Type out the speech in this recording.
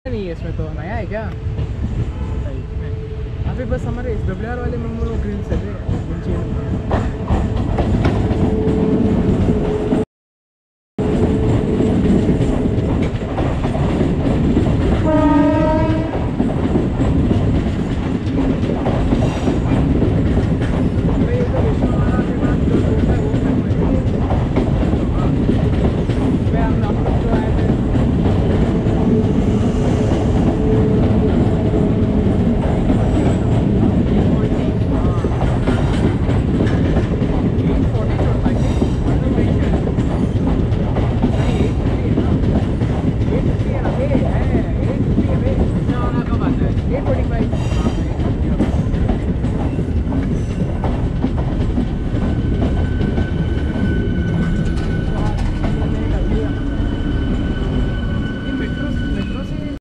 नहीं है इसमें, तो नया है क्या? अभी बस हमारे SWR वाले में वो ग्रिल चल रहे हैं।